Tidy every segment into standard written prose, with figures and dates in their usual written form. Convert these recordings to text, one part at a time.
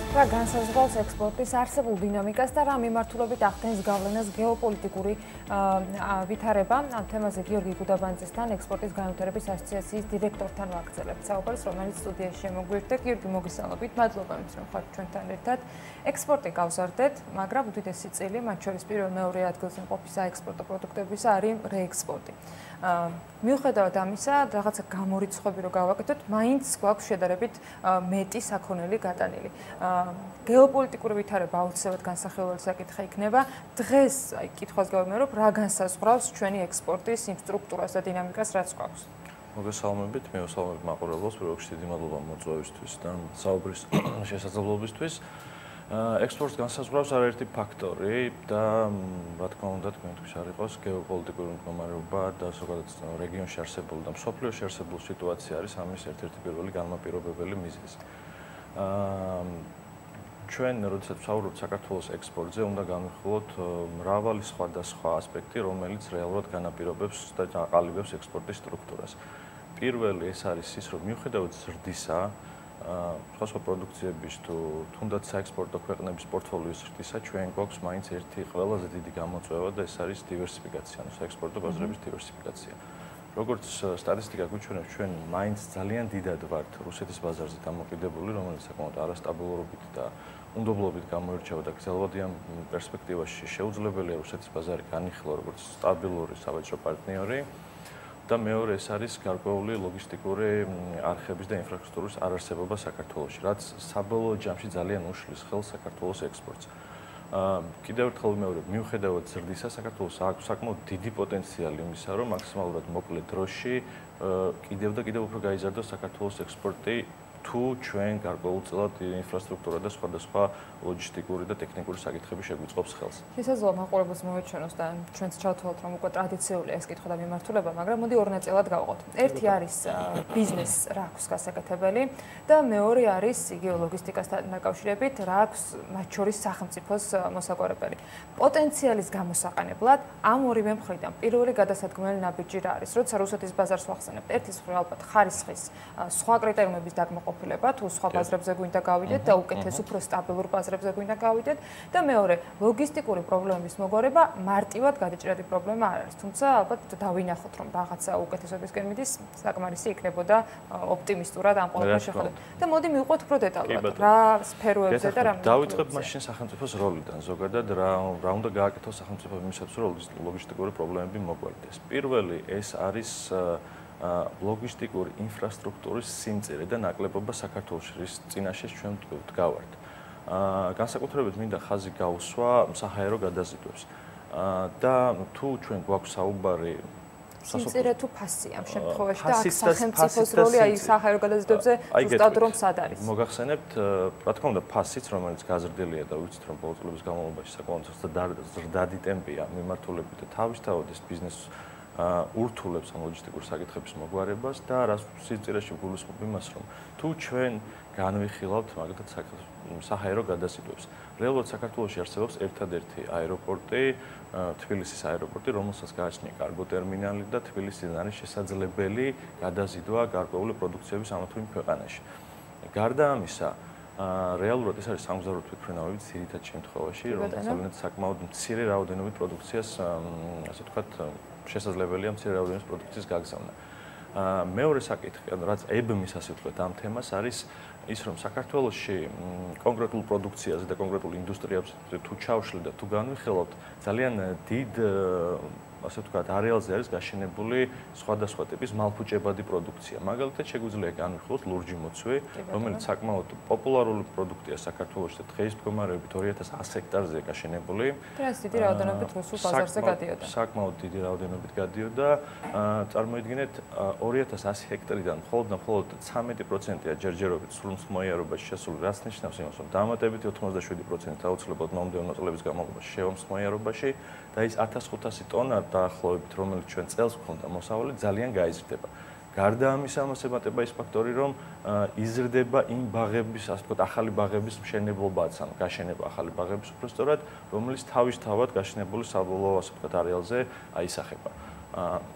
რა განსაზღვრავს ექსპორტის არსებულ დინამიკას და რა მიმართულებით ახდენს გავლენას გეოპოლიტიკური ვითარება. ამ თემაზე გიორგი გუდაბანძესთან, ექსპორტის განვითარების ასოციაციის დირექტორთან ვაგრძელებთ საუბარს, რომელიც სტუდიაში შემოგვიერთდა. გიორგი, მოგესალმებით. მადლობა იმის, რომ ხართ ჩვენთან ერთად. ექსპორტი გავზარდეთ, მაგრამ უდიდესი წილი, მათ შორის პირველ-მეორე ადგილზე მყოფი საექსპორტო პროდუქტებისა არის რეექსპორტი. მიუხედავად ამისა, რაღაცა გამორიცხვები რო გავაკეთოთ, მაინც გვაქვს შედარებით მეტი საქონელი გატანილი. გეოპოლიტიკური ვითარება აუცილებლად განსახილველი საკითხი იქნება. დღეს კითხვას გავიმეორებ, რა განსაზღვრავს ჩვენი ექსპორტის იმ სტრუქტურას და დინამიკას, რაც გვაქვს. მოგესალმებით, მივესალმებით მაყურებელს, პირველ რიგში დიდი მადლობა მოწვევისთვის და საუბრის შესაძლებლობისთვის. ექსპორტს განსაზღვრავს არაერთი ფაქტორი და რა თქმა უნდა, თქვენთვის არ იყოს გეოპოლიტიკური მდგომარეობა და ზოგადად რეგიონში არსებული და მსოფლიოში არსებული სიტუაცია არის ამის ერთ-ერთი პირველი განმაპირობებელი მიზეზი. ჩვენ, როდესაც ვსაუბრობთ საქართველოს ექსპორტზე, უნდა განვიხილოთ მრავალი სხვადასხვა ასპექტი, რომელიც რეალურად განაპირობებს და აყალიბებს ექსპორტის სტრუქტურას. პირველი ეს არის ის, რომ მიუხედავად ზრდისა, სხვა პროდუქციების თუ თუნდაც საექსპორტო ქვეყნების პორტფოლიოს ზრდისა, ჩვენ გვაქვს მაინც ერთი ყველაზე დიდი გამოწვევა და ეს არის დივერსიფიკაცია, საექსპორტო ბაზრების დივერსიფიკაცია. როგორც სტატისტიკა გვიჩვენებს, ჩვენ მაინც ძალიან დიდად ვართ რუსეთის ბაზარზე დამოკიდებული, რომელიც საკმაოდ არასტაბილურობით და უნდობლობით გამოირჩევა და გრძელვადიან პერსპექტივაში შეუძლებელია რუსეთის ბაზარი განიხილო როგორც სტაბილური სავაჭრო პარტნიორი. და მეორე ეს არის გარკვეული ლოგისტიკური არხების და ინფრასტრუქტურის არარსებობა საქართველოში, რაც საბოლოო ჯამში ძალიან უშლის ხელს საქართველოს ექსპორტს. კიდევ ერთხელ ვიმეორებ, მიუხედავად ზრდისა, საქართველოს აქვს საკმაოდ დიდი პოტენციალი იმისა, რომ მაქსიმალურად მოკლე დროში კიდევ და კიდევ უფრო გაიზარდოს საქართველოს ექსპორტი, თუ ჩვენ გარკვეულწილად ინფრასტრუქტურა და სხვადასხვა ლოჯისტიკური და ტექნიკური საკითხები შეგვიწყობს ხელს. შესაძლოა მაყურებელს მოეჩვენოს და ჩვენც ჩავთვალოთ, რომ უკვე ტრადიციულია ეს კითხვა და მიმართულება, მაგრამ მოდი ორ ნაწილად გავყოთ. ერთი არის ბიზნეს რა აქვს გასაკეთებელი და მეორე არის იგივე ლოგისტიკასთან დაკავშირებით რა აქვს მათ შორის სახელმწიფოს მოსაგვარებელი. პოტენციალის გამოსაყენებლად ამ ორივე მხრიდან პირველი გადასადგმელი ნაბიჯი რა არის? როცა რუსეთის ბაზარს ვახსენებთ, ერთის მხრივ ალბათ ხარისხის სხვა კრიტერიუმების დაკმაყოფილება, თუ სხვა ბაზრებზე გვინდა გავიდეთ და უკეთეს უფრო სტაბილურ ბაზრებზე გვინდა გავიდეთ და მეორე ლოგისტიკური პრობლემების მოგვარება მარტივად გადაჭრადი პრობლემა არ არის. თუმცა ალბათ დავინახოთ, რომ რაღაცა უკეთესობისკენ მიდის, საკმარისი იქნებოდა ოპტიმისტურად ამ ყველაფერს შეხედოთ. და მოდი მივყვეთ უფრო დეტალურად, რა სფეროებზე და რა დავიწყებ მაშინ სახელმწიფოს როლიდან. ზოგადად რა უნდა გააკეთოს სახელმწიფო იმისათვის, რომ ლოგისტიკური პრობლემები მოგვარდეს. პირველი ეს არის ლოგისტიკური ინფრასტრუქტურის სიმწირე და ნაკლებობა საქართველოში, რის წინაშე ჩვენ ვდგავართ. განსაკუთრებით მინდა ხაზი გავუსვა საჰაერო გადაზიდვებს. და თუ ჩვენ გვაქვს საუბარი სიმწირე თუ ფასი ამ შემთხვევაში და აქ სახელმწიფოს როლი აი საჰაერო გადაზიდვებზე ზუსტად რომ სად არის? მოგახსენებთ, რა თქმა უნდა, ფასიც, რომელიც გაზრდილია და ვიცით, რომ ბოლო წლების განმავლობაში საკმაოდ ზრდადი ტემპია მიმართულებით და თავისთავად ეს ბიზნეს ურთულებს ამ ლოჯისტიკურ საკითხების მოგვარებას და რას სიძირეში გულისხმობ იმას, რომ თუ ჩვენ განვიხილავთ მაგალითად საჰაერო გადაზიდვებს. რეალურად საქართველოში არსებობს ერთადერთი აეროპორტი, თბილისის აეროპორტი, რომელსაც გააჩნია კარგო ტერმინალი და თბილისიდან არის შესაძლებელი გადაზიდვა გარკვეული პროდუქციების ამა თუ იმ ქვეყანაში. გარდა ამისა, რეალურად ეს არის სამგზავრო თვითმფრინავების ძირითად შემთხვევაში, რომელსაც საკმაოდ მცირე რაოდენობით პროდუქციას, ასე ვთქვათ, შესაძლებელია მცირე რაოდენობის პროდუქციის გაგზავნა. მეორე საკითხი, ანუ რაც ებმის ასე ვთქვათ ამ თემას არის ის, რომ საქართველოში კონკრეტულ პროდუქციაზე და კონკრეტულ ინდუსტრიებზე თუ ჩავშლით და თუ განვიხილავთ, ძალიან დიდ ასე ვთქვათ, არეალზე არის გაშენებული სხვადასხვა ტიპის მალფუჭებადი პროდუქცია. მაგალითად, შეგვიძლია განვიხილოთ ლურჯი მოცვი, რომელიც საკმაოდ პოპულარული პროდუქტია საქართველოში და დღეს მდგომარეობით 2100 ჰექტარზე გაშენებული. დღეს დიდი რაოდენობით რუსულ ბაზარზე გადიოდა. საკმაოდ დიდი რაოდენობით გადიოდა. წარმოიდგინეთ, 2100 ჰექტარიდან მხოლოდ 13%-ია ჯერჯერობით სრულ მსხმოიარობაში შესული, რაც ნიშნავს იმას, რომ დამატებითი 87% აუცილებლად მომდევნო წლების განმავლობაში შევამსხმოიარობაში და ის 1500 ტონა დაახლოებით, რომელიც ჩვენ წელს გვქონდა მოსავალი, ძალიან გაიზრდება. გარდა ამისა, ამას ემატება ის ფაქტორი, რომ იზრდება იმ ბაღების, ასე ვთქვათ, ახალი ბაღების მშენებლობაც, ანუ გაშენება ახალი ბაღების უბრალოდ, რომელიც თავისთავად გაშენებული საბოლოო, ასე ვთქვათ, არეალზე აისახება.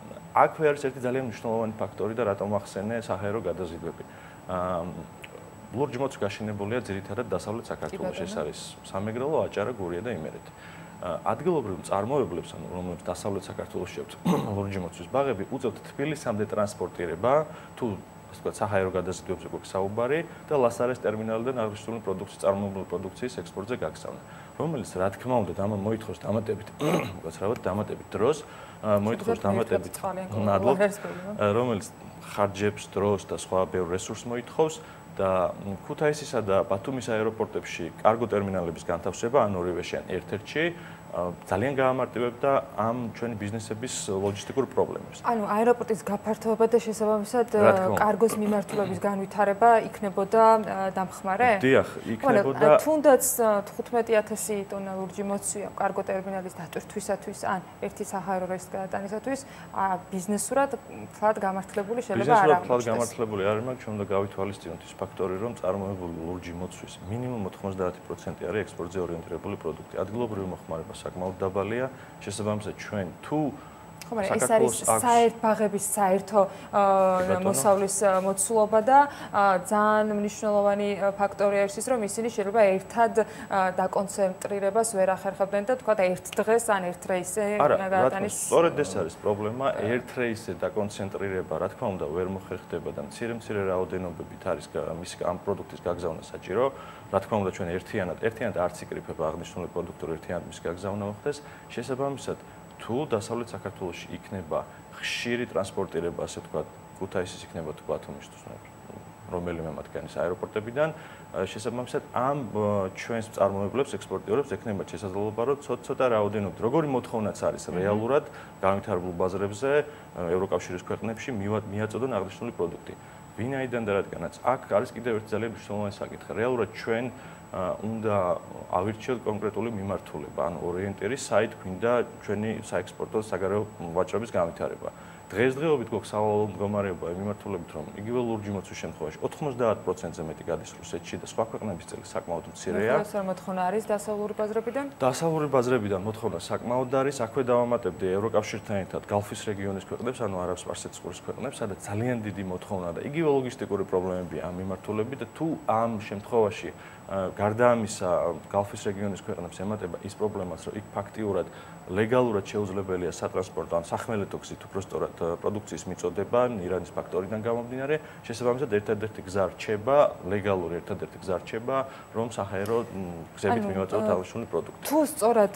აქვე არის ერთი ძალიან მნიშვნელოვანი ფაქტორი და რატომ ახსენე საჰაერო გადაზიდვები. ლურჯი მოცვი გაშენებულია ძირითადად დასავლეთ საქართველოს. ეს არის სამეგრელო, აჭარა, გურია და იმერეთი. ადგილობრივ მწარმოებლებს, ანუ რომლებიც დასავლეთ საქართველოს შეხვთ ლურჯი მოცვის ბაღები, უწევთ თბილისამდე ტრანსპორტირება, თუ ასე ვთქვათ, საჰაერო გადაზიდვებზე გვაქვს საუბარი და ლასარეს ტერმინალიდან აღნიშნული პროდუქციის წარმოებული პროდუქციის ექსპორტზე გაგზავნა. რომელიც რა თქმა უნდა მოითხოვს დამატებით, უკაცრავად დამატებით დროს, მოითხოვს დამატებით ნადლობს, რომელიც ხარჯებს, დროს და სხვა ბევრ რესურსს მოითხოვს და ქუთაისისა და ბათუმის აეროპორტებში კარგო ტერმინალების განთავსება ან ორივეში ან ერთ-ერთში ძალიან გაამარტივებდა ამ ჩვენი ბიზნესების ლოჯისტიკურ პრობლემებს. ანუ აეროპორტის გაფართოება და შესაბამისად კარგოს მიმართულების განვითარება იქნებოდა დამხმარე? დიახ, იქნებოდა. თუნდაც 15000 ტონა ლურჯი მოცვია კარგო ტერმინალის დატვირთვისათვის ან ერთი საჰაერო რეისის გადატანისათვის ბიზნესურად ფლად გამართლებული შეიძლება არ აღმოჩნდეს. ფლად გამართლებული არ არის, მაგრამ ჩვენ უნდა გავითვალისწინოთ ის ფაქტორი, რომ წარმოებული ლურჯი მოცვის მინიმუმ 90% არის ექსპორტზე ორიენტირებული პროდუქტი. ადგილობრივი მოხმარება საკმაოდ დაბალია, შესაბამისად ჩვენ თუ ეს არის ბაღების საერთო მოსავლის მოცულობა და ძალიან მნიშვნელოვანი ფაქტორია ის, რომ ისინი შეიძლება ერთად დაკონცენტრირებას ვერ ახერხებდნენ და თქვა ერთ დღეს ან ერთ რეისზე გადატანის. სწორედ ეს არის პრობლემა, ერთ რეისზე დაკონცენტრირება, რა თქმა უნდა, ვერ მოხერხდება და მცირე რაოდენობებით არის მისი ამ პროდუქტის გაგზავნა საჭირო. რა თქმა უნდა, ჩვენ ერთიანად არც იკრიფება აღნიშნული პროდუქტი ერთიანად მის გაგზავნა მოხდეს. შესაბამისად, თუ დასავლეთ საქართველოში იქნება ხშირი ტრანსპორტირება, ასე ვთქვათ, ქუთაისის იქნება თუ ბათუმის თუ რომელიმე მათგანის აეროპორტებიდან, შესაბამისად ამ ჩვენს მწარმოებლებს, ექსპორტიორებს ექნებათ შესაძლებლობა, რომ ცოტა რაოდენობით, როგორი მოთხოვნაც არის რეალურად განვითარებულ ბაზრებზე ევროკავშირის ქვეყნებში მიაწოდონ აღნიშნული პროდუქტი. ვინაიდან და რადგანაც აქ არის კიდევ ერთი ძალიან მნიშვნელოვანი საკითხი. რეალურად ჩვენ უნდა ავირჩიოთ კონკრეტული მიმართულება, ანუ ორიენტირი საით გვინდა ჩვენი საექსპორტო საგარეო ვაჭრობის განვითარება. დღესდღეობით გვაქვს სავალალო მდგომარეობა მიმართულებით, რომ იგივე ლურჯი მოცვის შემთხვევაში 90%-ზე მეტი გადის რუსეთში და სხვა ქვეყნების წელი საკმაოდ მცირეა. ეს მოთხოვნა არის დასავლური ბაზრებიდან? დასავლური ბაზრებიდან მოთხოვნა საკმაოდ არის. აქვე დავამატებდი ევროკავშირთან ერთად გალფის რეგიონის ქვეყნებს, ანუ არაბ-სპარსეთის ყურის ქვეყნებს, სადაც ძალიან დიდი მოთხოვნა და იგივე ლოგისტიკური პრობლემები ამ მიმართულებით და თუ ამ შემთხვევაში გარდა ამისა გალფის რეგიონის ქვეყნებს ემატება ის პრობლემაც, რომ იქ ფაქტიურად ლეგალურად შეუძლებელია სატრანსპორტო ან სახმელეთო გზით უბრალოდ პროდუქციის მიწოდება ირანის ფაქტორიდან გამომდინარე, შესაბამისად ერთადერთი გზა რჩება, ლეგალური ერთადერთი გზა რჩება, რომ საჰაერო გზებით მივაწოდოთ აღნიშნული პროდუქტი. თუ სწორად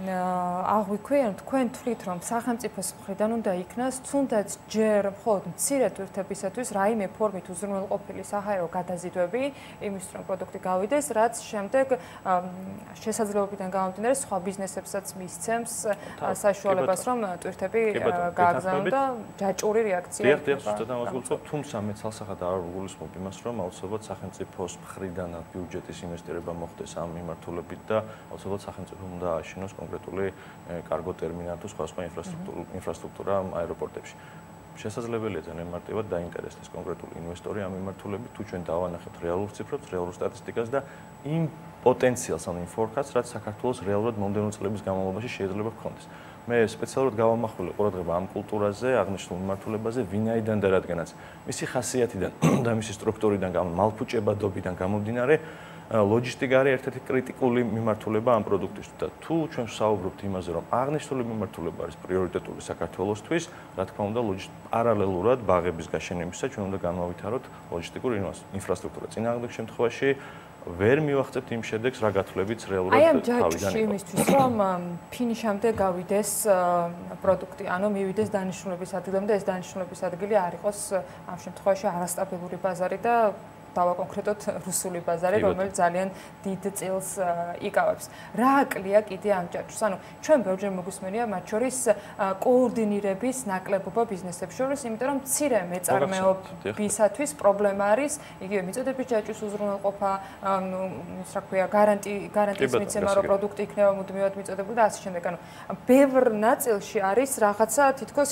აღვიქვიან, თქვენ თვლით, რომ სახელმწიფოს მხრიდან უნდა იქნას თუნდაც ჯერ მხოლოდ მცირე თვირთებისათვის რაიმე ფორმით უზრუნველყოფილი საჰაერო გადაზიდვები, იმის რომ პროდუქტი გავიდეს, რაც შემდეგ შესაძლებლობიდან გამომდინარე სხვა ბიზნესებსაც მისცემს საშუალებას, რომ ტვირთები გააგზავნონ და ჯაჭვური რეაქცია იქნება. დიახ, ზუსტად ამას თუმცა მე ცალსახად არ ვგულისხმობ იმას, რომ აუცილებლად სახელმწიფოს მხრიდან ბიუჯეტის ინვესტირება მოხდეს ამ მიმართულებით და აუცილებლად სახელმწიფო უნდა აშენოს კონკრეტული კარგო ტერმინალი თუ სხვა ინფრასტრუქტურა აეროპორტებში. შესაძლებელია ძალიან მარტივად დაინტერესდეს კონკრეტული ინვესტორი ამ მიმართულებით, თუ ჩვენ დავანახებთ რეალურ ციფრებს, რეალურ სტატისტიკას და იმ პოტენციალს, ანუ იმ ფორკასტს, რაც საქართველოს რეალურად მომდევნო წლების განმავლობაში შეიძლება ჰქონდეს. მე სპეციალურად გავამახვილე ყურადღება ამ კულტურაზე, აღნიშნულ მიმართულებაზე, ვინაიდან და რადგანაც მისი ხასიათიდან და მისი სტრუქტურიდან, მალფუჭებადობიდან გამომდინარე, ლოჯისტიკა არის ერთ-ერთი კრიტიკული მიმართულება ამ პროდუქტისთვის და თუ ჩვენ ვსაუბრობთ იმაზე, რომ აღნიშნული მიმართულება არის პრიორიტეტული საქართველოსთვის, რა თქმა უნდა, პარალელურად ბაღების გაშენებისა ჩვენ უნდა განმავითაროთ ლოჯისტიკური ინფრასტრუქტურა. წინააღმდეგ შემთხვევაში ვერ მივახცებთ იმ შედეგს, რა გათვლებიც რეალურად აი ამ ჯაჭვში იმისთვის, რომ ფინიშამდე გავიდეს პროდუქტი, ანუ მივიდეს დანიშნულების ადგილამდე და ეს დანიშნულების ადგილი არ იყოს ამ შემთხვევაში არასტაბილური ბაზარი და დავაკონკრეტოთ რუსული ბაზარი, რომელიც ძალიან დიდ წილს იკავებს. რა აკლია კიდე ამ ჯაჭვს? ანუ ჩვენ ბევრჯერ მოგვისმენია მათ შორის კოორდინირების ნაკლებობა ბიზნესებს შორის, იმიტომ რომ მცირე მეწარმეობისათვის პრობლემა არის იგივე მიწოდების ჯაჭვის უზრუნველყოფა, რა ქვია, გარანტიის მიცემა, რომ პროდუქტი იქნება მუდმივად მიწოდებული და ასე შემდეგ. ანუ ბევრ ნაწილში არის რაღაცა თითქოს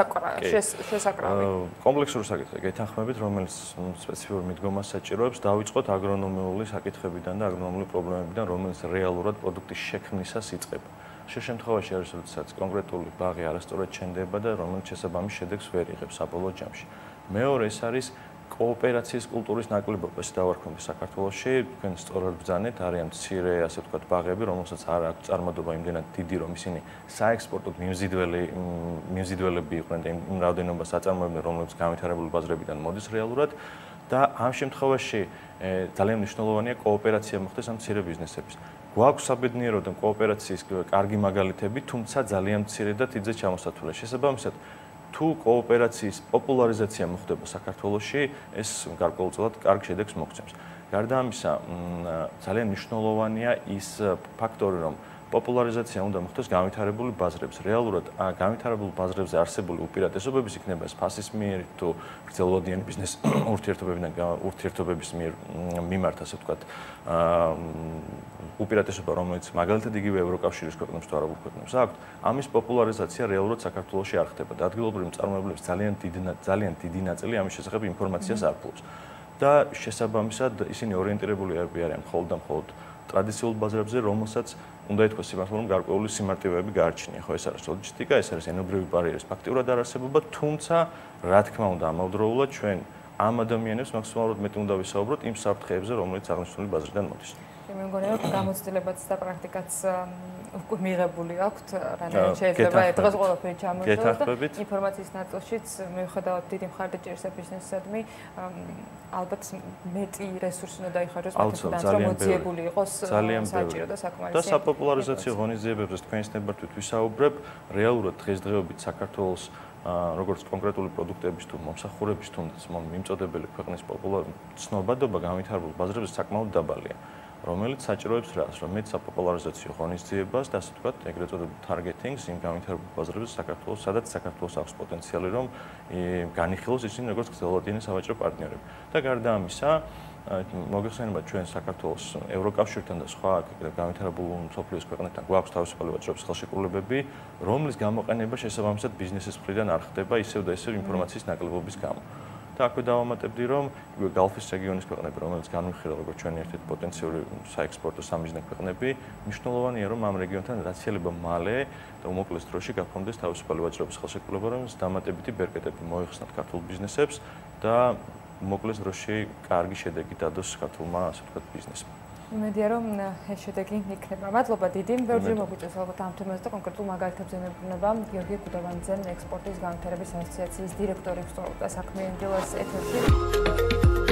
შესაკრავი. კომპლექსური საკითხი გეთანხმებით, რომელიც სპეციფიურ მიდგომას საჭიროებს დავიწყოთ აგრონომიული საკითხებიდან და აგრონომიული პრობლემებიდან, რომელიც რეალურად პროდუქტის შექმნისას იწყება. შე შემთხვევაში არის, როდესაც კონკრეტული ბაღი არასწორად ჩნდება და რომელიც შესაბამის შედეგს ვერ იღებს საბოლოო ჯამში. მეორე ეს არის კოოპერაციის კულტურის ნაკლებობას დავარქვენ საქართველოში, თქვენ სწორად ბრძანეთ, არიან მცირე, ასე ვთქვათ, ბაღები, რომელსაც არ აქვს წარმოდობა იმდენად დიდი, რომ ისინი საექსპორტოდ მიმზიდველები იყვნენ და იმ რაოდენობას აწარმოებდნენ, რომლებიც განვითარებული ბაზრებიდან მოდის რეალურად და ამ შემთხვევაში ძალიან მნიშვნელოვანია კოოპერაცია მოხდეს ამ მცირე ბიზნესების. გვაქვს საბედნიეროდ კოოპერაციის კარგი მაგალითები, თუმცა ძალიან მცირე და თითზე ჩამოსათვლელი. შესაბამისად, თუ კოოპერაციის პოპულარიზაცია მოხდება საქართველოში, ეს გარკვეულწილად კარგ შედეგს მოგცემს. გარდა ამისა, ძალიან მნიშვნელოვანია ის ფაქტორი, რომ პოპულარიზაცია უნდა მოხდეს განვითარებული ბაზრებს. რეალურად განვითარებულ ბაზრებზე არსებული უპირატესობების იქნება ეს ფასის მიერ თუ გრძელვადიანი ბიზნეს ურთიერთობების მიმართ, ასე ვთქვათ, უპირატესობა, რომელიც მაგალითად იგივე ევროკავშირის ქვეყნებს თუ არაბულ ქვეყნებს აქვთ, ამის პოპულარიზაცია რეალურად საქართველოში არ ხდება და ადგილობრივი მწარმოებლებს ძალიან დიდი ნაწილი ამის შესახებ ინფორმაციას არ ფლობს. და შესაბამისად ისინი ორიენტირებული არიან მხოლოდ და მხოლოდ ტრადიციულ ბაზრებზე, რომელსაც უნდა ითქვას იმას, რომ გარკვეული სიმარტივეები გააჩნია. ხო, ეს არის ლოჯისტიკა, ეს არის ენობრივი ბარიერის ფაქტიურად არარსებობა, თუმცა რა თქმა უნდა, ამავდროულად ჩვენ ამ ადამიანებს მაქსიმალურად მეტი უნდა ვისაუბროთ იმ საფრთხეებზე, რომელიც აღნიშნული ბაზრიდან მოდის. მე მგონია, რომ გამოცდილებაც და პრაქტიკაც უკვე მიღებული აქვთ, რადგან შეიძლება დღეს ყველაფერი ჩამოშორდეს და ინფორმაციის ნაწილშიც მიუხედავად დიდი მხარდაჭერისა ბიზნესისადმი, ალბათ მეტი რესურსი უნდა დაიხარჯოს მათთვის, რომ მოძიებული იყოს საჭირო და საკმარისი. და საპოპულარიზაციო ღონისძიებებზე თქვენს ნებართვით ვისაუბრებ, რეალურად დღესდღეობით საქართველოს როგორც კონკრეტული პროდუქტების თუ მომსახურების თუნდაც მიმწოდებელი ქვეყნის ცნობადობა განვითარებულ ბაზრებზე საკმაოდ დაბალია. რომელიც საჭიროებს რას, რომ მეც საპოპულარიზაციო ღონისძიებას და ასე ვთქვათ, ეგრეთ წოდებულ ტარგეტინგს იმ განვითარებულ ბაზრებზე საქართველოს, სადაც საქართველოს აქვს პოტენციალი, რომ განიხილოს ისინი როგორც გრძელვადიანი სავაჭრო პარტნიორები. და გარდა ამისა, მოგეხსენება ჩვენ საქართველოს ევროკავშირთან და სხვა განვითარებულ მსოფლიოს ქვეყნებთან გვაქვს თავისუფალი ვაჭრობის ხელშეკრულებები, რომლის გამოყენება შესაბამისად ბიზნესის მხრიდან არ ხდება ისევ და ისევ ინფორმაციის ნაკლებობის გამო. და აქვე დავამატებდი, რომ გალფის რეგიონის ქვეყნები, რომელიც განვიხილავ როგორც ჩვენი ერთ-ერთი პოტენციური საექსპორტო სამიზნე ქვეყნები, მნიშვნელოვანია, რომ ამ რეგიონთან რაც შეიძლება მალე და უმოკლეს დროში გაფორმდეს თავისუფალი ვაჭრობის ხელშეკრულება, რომელიც დამატებითი ბერკეტები მოიხსნათ ქართულ ბიზნესებს და უმოკლეს დროში კარგი შედეგი დადოს ქართულმა, ასე ვთქვათ, ბიზნესმა. იმედია, რომ ეს შედეგი იქნება. მადლობა დიდი. ბევრი მოგვიწევს ალბათ ამ თემაზე და კონკრეტულ მაგალითებზე მეუბნება. გიორგი გუდავანიძე, ექსპორტის განვითარების ასოციაციის დირექტორი, ვსწავლობდა საქმიან დილას ეთერში.